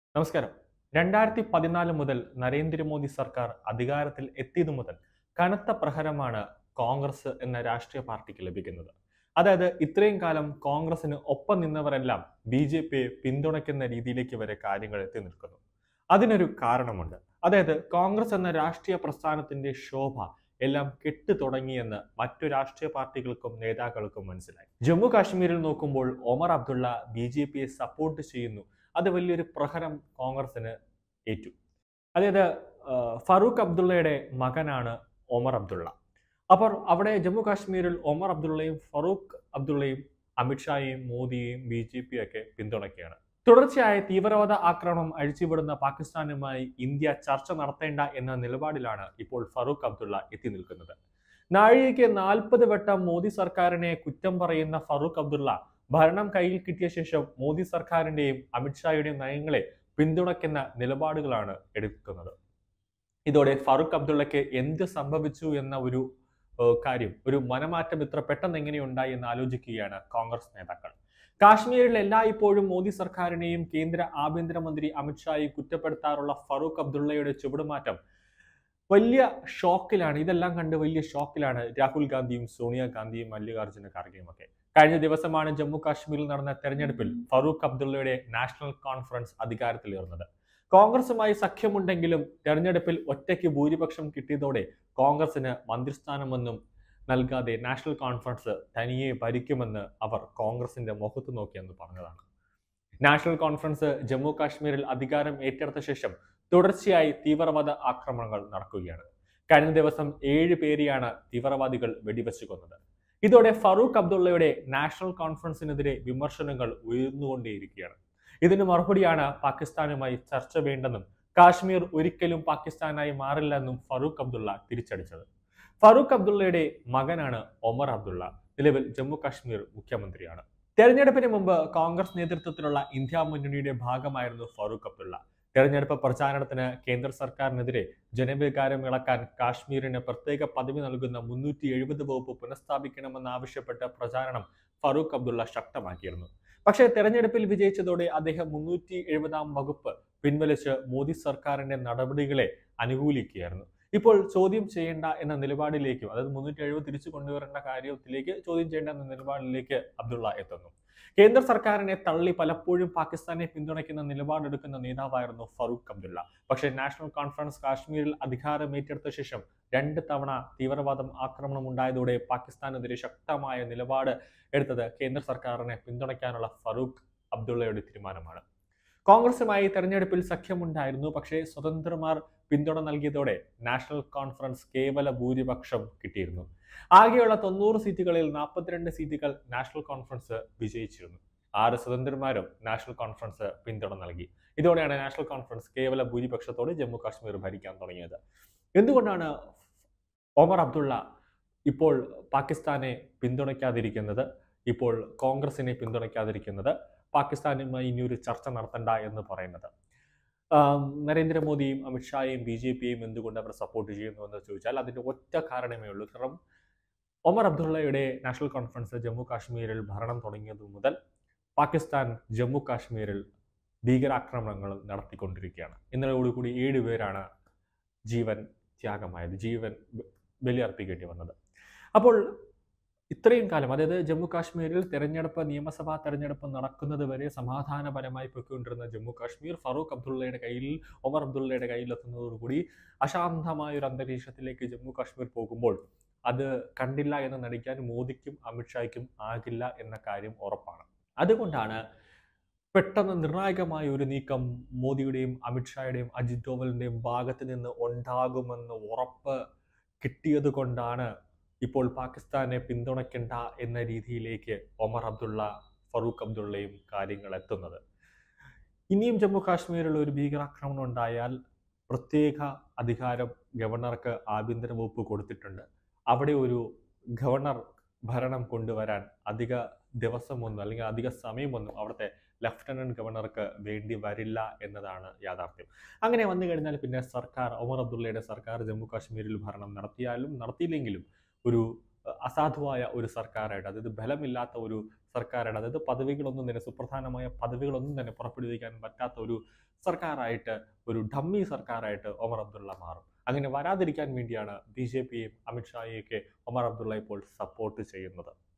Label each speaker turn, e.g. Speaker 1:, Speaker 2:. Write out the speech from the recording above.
Speaker 1: നമസ്കാരം. 2014 മുതൽ നരേന്ദ്രമോദി സർക്കാർ അധികാരത്തിൽ എത്തിയതു മുതൽ കനത്ത പ്രഹരമാണ് കോൺഗ്രസ് എന്ന രാഷ്ട്രീയ പാർട്ടിക്ക് ലഭിക്കുന്നത്. അതായത് ഇത്രയും കാലം കോൺഗ്രസിന് ഒപ്പം നിന്നവരെല്ലാം ബി.ജെ.പിയെ പിന്തുണയ്ക്കുന്ന രീതിയിലേക്ക് വരെ കാര്യങ്ങൾ എത്തി നിൽക്കുന്നു. അതിനൊരു കാരണമുണ്ട്. അതായത് കോൺഗ്രസ് എന്ന രാഷ്ട്രീയ പ്രസ്ഥാനത്തിന്റെ ശോഭ എല്ലാം കെട്ടു തുടങ്ങിയെന്ന് മറ്റു രാഷ്ട്രീയ പാർട്ടികൾക്കും നേതാക്കൾക്കും മനസ്സിലായി. ജമ്മു കാശ്മീരിൽ നോക്കുമ്പോൾ ഒമർ അബ്ദുള്ള ബി.ജെ.പിയെ സപ്പോർട്ട് ചെയ്യുന്നു. അത് വലിയൊരു പ്രഹരം കോൺഗ്രസിന് ഏറ്റു. അതായത് ഫറൂഖ് അബ്ദുള്ളയുടെ മകനാണ് ഒമർ അബ്ദുള്ള. അപ്പോൾ അവിടെ ജമ്മു കാശ്മീരിൽ ഒമർ അബ്ദുള്ളയും ഫറൂഖ് അബ്ദുള്ളയും അമിത്ഷായെയും മോദിയെയും ബി.ജെ.പിയും ഒക്കെ പിന്തുണയ്ക്കുകയാണ്. തുടർച്ചയായ തീവ്രവാദ ആക്രമണം അഴിച്ചുവിടുന്ന പാകിസ്ഥാനുമായി ഇന്ത്യ ചർച്ച നടത്തേണ്ട എന്ന നിലപാടിലാണ് ഇപ്പോൾ ഫറൂഖ് അബ്ദുള്ള എത്തി നിൽക്കുന്നത്. നാഴികയ്ക്ക് 40 വട്ടം മോദി സർക്കാരിനെ കുറ്റം പറയുന്ന ഫറൂഖ് അബ്ദുള്ള ഭരണം കയ്യിൽ കിട്ടിയ ശേഷം മോദി സർക്കാരിന്റെയും അമിത്ഷായുടെയും നയങ്ങളെ പിന്തുണയ്ക്കുന്ന നിലപാടുകളാണ് എടുക്കുന്നത്. ഇതോടെ ഫറൂഖ് അബ്ദുള്ളയ്ക്ക് എന്ത് സംഭവിച്ചു എന്ന ഒരു കാര്യം, ഒരു മനമാറ്റം ഇത്ര പെട്ടെന്ന് എങ്ങനെയുണ്ടായി എന്ന് ആലോചിക്കുകയാണ് കോൺഗ്രസ് നേതാക്കൾ. കാശ്മീരിൽ എല്ലായ്പ്പോഴും മോദി സർക്കാരിനെയും കേന്ദ്ര ആഭ്യന്തരമന്ത്രി അമിത്ഷായെ കുറ്റപ്പെടുത്താറുള്ള ഫറൂഖ് അബ്ദുള്ളയുടെ ചുവടുമാറ്റം വലിയ ഷോക്കിലാണ്. ഇതെല്ലാം കണ്ട് വലിയ ഷോക്കിലാണ് രാഹുൽ ഗാന്ധിയും സോണിയാഗാന്ധിയും മല്ലികാർജ്ജുന ഖാർഗെയും ഒക്കെ. കഴിഞ്ഞ ദിവസമാണ് ജമ്മു കാശ്മീരിൽ നടന്ന തെരഞ്ഞെടുപ്പിൽ ഫറൂഖ് അബ്ദുള്ളയുടെ നാഷണൽ കോൺഫറൻസ് അധികാരത്തിലേറുന്നത്. കോൺഗ്രസുമായി സഖ്യമുണ്ടെങ്കിലും തെരഞ്ഞെടുപ്പിൽ ഒറ്റയ്ക്ക് ഭൂരിപക്ഷം കിട്ടിയതോടെ കോൺഗ്രസിന് മന്ത്രിസ്ഥാനമൊന്നും നൽകാതെ നാഷണൽ കോൺഫറൻസ് തനിയെ ഭരിക്കുമെന്ന് അവർ കോൺഗ്രസിന്റെ മുഖത്ത് നോക്കിയെന്ന് പറഞ്ഞതാണ്. നാഷണൽ കോൺഫറൻസ് ജമ്മു കാശ്മീരിൽ അധികാരം ഏറ്റെടുത്ത ശേഷം തുടർച്ചയായി തീവ്രവാദ ആക്രമണങ്ങൾ നടക്കുകയാണ്. കഴിഞ്ഞ ദിവസം 7 പേരെയാണ് തീവ്രവാദികൾ വെടിവെച്ചു കൊന്നത്. ഇതോടെ ഫറൂഖ് അബ്ദുള്ളയുടെ നാഷണൽ കോൺഫറൻസിനെതിരെ വിമർശനങ്ങൾ ഉയർന്നുകൊണ്ടേയിരിക്കുകയാണ്. ഇതിന് മറുപടിയാണ് പാകിസ്ഥാനുമായി ചർച്ച വേണ്ടെന്നും കാശ്മീർ ഒരിക്കലും പാകിസ്ഥാനായി മാറില്ലെന്നും ഫറൂഖ് അബ്ദുള്ള തിരിച്ചടിച്ചത്. ഫറൂഖ് അബ്ദുള്ളയുടെ മകനാണ് ഒമർ അബ്ദുള്ള. നിലവിൽ ജമ്മു കാശ്മീർ മുഖ്യമന്ത്രിയാണ്. തെരഞ്ഞെടുപ്പിന് മുമ്പ് കോൺഗ്രസ് നേതൃത്വത്തിലുള്ള ഇന്ത്യ മുന്നണിയുടെ ഭാഗമായിരുന്നു ഫറൂഖ് അബ്ദുള്ള. തെരഞ്ഞെടുപ്പ് പ്രചാരണത്തിന് കേന്ദ്ര സർക്കാരിനെതിരെ ജനവികാരം ഇളക്കാൻ കാശ്മീരിന് പ്രത്യേക പദവി നൽകുന്ന 370 വകുപ്പ് പുനഃസ്ഥാപിക്കണമെന്നാവശ്യപ്പെട്ട പ്രചാരണം ഫറൂഖ് അബ്ദുള്ള ശക്തമാക്കിയിരുന്നു. പക്ഷേ തെരഞ്ഞെടുപ്പിൽ വിജയിച്ചതോടെ അദ്ദേഹം 370 വകുപ്പ് പിൻവലിച്ച് മോദി സർക്കാരിന്റെ നടപടികളെ അനുകൂലിക്കുകയായിരുന്നു. ഇപ്പോൾ ചോദ്യം ചെയ്യേണ്ട എന്ന നിലപാടിലേക്കും, അതായത് 370 തിരിച്ചു കൊണ്ടുവരേണ്ട കാര്യത്തിലേക്ക് ചോദ്യം ചെയ്യേണ്ട എന്ന നിലപാടിലേക്ക് അബ്ദുള്ള എത്തുന്നു. കേന്ദ്ര സർക്കാരിനെ തള്ളി പലപ്പോഴും പാകിസ്ഥാനെ പിന്തുണയ്ക്കുന്ന നിലപാടെടുക്കുന്ന നേതാവായിരുന്നു ഫറൂഖ് അബ്ദുള്ള. പക്ഷേ നാഷണൽ കോൺഫറൻസ് കാശ്മീരിൽ അധികാരം ഏറ്റെടുത്ത ശേഷം 2 തവണ തീവ്രവാദം ആക്രമണം ഉണ്ടായതോടെ പാകിസ്ഥാനെതിരെ ശക്തമായ നിലപാട് എടുത്തത് കേന്ദ്ര സർക്കാരിനെ പിന്തുണയ്ക്കാനുള്ള ഫറൂഖ് അബ്ദുള്ളയുടെ തീരുമാനമാണ്. കോൺഗ്രസുമായി തെരഞ്ഞെടുപ്പിൽ സഖ്യമുണ്ടായിരുന്നു. പക്ഷേ സ്വതന്ത്രമാർ പിന്തുണ നൽകിയതോടെ നാഷണൽ കോൺഫറൻസ് കേവല ഭൂരിപക്ഷം കിട്ടിയിരുന്നു. ആകെയുള്ള 90 സീറ്റുകളിൽ 42 സീറ്റുകൾ നാഷണൽ കോൺഫറൻസ് വിജയിച്ചിരുന്നു. 6 സ്വതന്ത്രന്മാരും നാഷണൽ കോൺഫറൻസ് പിന്തുണ നൽകി. ഇതോടെയാണ് നാഷണൽ കോൺഫറൻസ് കേവല ഭൂരിപക്ഷത്തോടെ ജമ്മു കാശ്മീർ ഭരിക്കാൻ തുടങ്ങിയത്. എന്തുകൊണ്ടാണ് ഒമർ അബ്ദുള്ള ഇപ്പോൾ പാകിസ്ഥാനെ പിന്തുണയ്ക്കാതിരിക്കുന്നത്, ഇപ്പോൾ കോൺഗ്രസിനെ പിന്തുണയ്ക്കാതിരിക്കുന്നത്, പാകിസ്ഥാനുമായി ഇനിയൊരു ചർച്ച നടത്തണ്ട എന്ന് പറയുന്നത്? നരേന്ദ്രമോദിയും അമിത്ഷായെയും ബി.ജെ.പിയെയും എന്തുകൊണ്ട് അവർ സപ്പോർട്ട് ചെയ്യുന്നു എന്ന് ചോദിച്ചാൽ അതിന്റെ ഒറ്റ കാരണമേ ഉള്ളൂ. കാരണം ഒമർ അബ്ദുള്ളയുടെ നാഷണൽ കോൺഫറൻസ് ജമ്മു കാശ്മീരിൽ ഭരണം തുടങ്ങിയതു മുതൽ പാകിസ്ഥാൻ ജമ്മു കാശ്മീരിൽ ഭീകരാക്രമണങ്ങൾ നടത്തിക്കൊണ്ടിരിക്കുകയാണ്. ഇന്നലെയോടുകൂടി 7 പേരാണ് ജീവൻ ത്യാഗമായത്, ജീവൻ ബലിയർപ്പിക്കേണ്ടി വന്നത്. അപ്പോൾ ഇത്രയും കാലം, അതായത് ജമ്മു കാശ്മീരിൽ നിയമസഭാ തെരഞ്ഞെടുപ്പ് നടക്കുന്നത് വരെ സമാധാനപരമായി പോയിക്കൊണ്ടിരുന്ന ജമ്മു കാശ്മീർ ഫറൂഖ് അബ്ദുള്ളയുടെ കയ്യിൽ, ഒമർ അബ്ദുള്ളയുടെ കയ്യിലെത്തുന്നതോടുകൂടി അശാന്തമായ ഒരു അന്തരീക്ഷത്തിലേക്ക് ജമ്മു കാശ്മീർ പോകുമ്പോൾ അത് കണ്ടില്ല എന്ന് നടിക്കാൻ മോദിക്കും അമിത്ഷായ്ക്കും ആകില്ല എന്ന കാര്യം ഉറപ്പാണ്. അതുകൊണ്ടാണ് പെട്ടെന്ന് നിർണായകമായ ഒരു നീക്കം മോദിയുടെയും അമിത്ഷായുടെയും അജിത് ഡോവലിന്റെയും ഭാഗത്ത് നിന്ന് ഉണ്ടാകുമെന്ന് ഉറപ്പ് കിട്ടിയത് കൊണ്ടാണ് ഇപ്പോൾ പാകിസ്ഥാനെ പിന്തുണയ്ക്കേണ്ട എന്ന രീതിയിലേക്ക് ഒമർ അബ്ദുള്ള, ഫറൂഖ് അബ്ദുള്ളയും കാര്യങ്ങൾ എത്തുന്നത്. ഇനിയും ജമ്മു കാശ്മീരിൽ ഒരു ഭീകരാക്രമണം ഉണ്ടായാൽ പ്രത്യേക അധികാരം ഗവർണർക്ക് ആഭ്യന്തര വകുപ്പ് കൊടുത്തിട്ടുണ്ട്. അവിടെ ഒരു ഗവർണർ ഭരണം കൊണ്ടുവരാൻ അധിക ദിവസമൊന്നും അല്ലെങ്കിൽ അധിക സമയമൊന്നും അവിടുത്തെ ലഫ്റ്റനന്റ് ഗവർണർക്ക് വേണ്ടി വരില്ല എന്നതാണ് യാഥാർത്ഥ്യം. അങ്ങനെ വന്നു കഴിഞ്ഞാൽ പിന്നെ സർക്കാർ, ഒമർ അബ്ദുള്ളയുടെ സർക്കാർ ജമ്മു കാശ്മീരിൽ ഭരണം നടത്തിയാലും നടത്തിയില്ലെങ്കിലും ഒരു അസാധുവായ ഒരു സർക്കാരായിട്ട്, അതായത് ബലമില്ലാത്ത ഒരു സർക്കാരായിട്ട്, അതായത് പദവികളൊന്നും തന്നെ, സുപ്രധാനമായ പദവികളൊന്നും തന്നെ പുറപ്പെടുവിക്കാൻ പറ്റാത്ത ഒരു സർക്കാരായിട്ട്, ഒരു ഡമ്മി സർക്കാരായിട്ട് ഒമർ അബ്ദുള്ള മാറും. അങ്ങനെ വരാതിരിക്കാൻ വേണ്ടിയാണ് ബി ജെ പിയെയും അമിത്ഷായെയൊക്കെ ഒമർ അബ്ദുള്ള ഇപ്പോൾ സപ്പോർട്ട് ചെയ്യുന്നത്.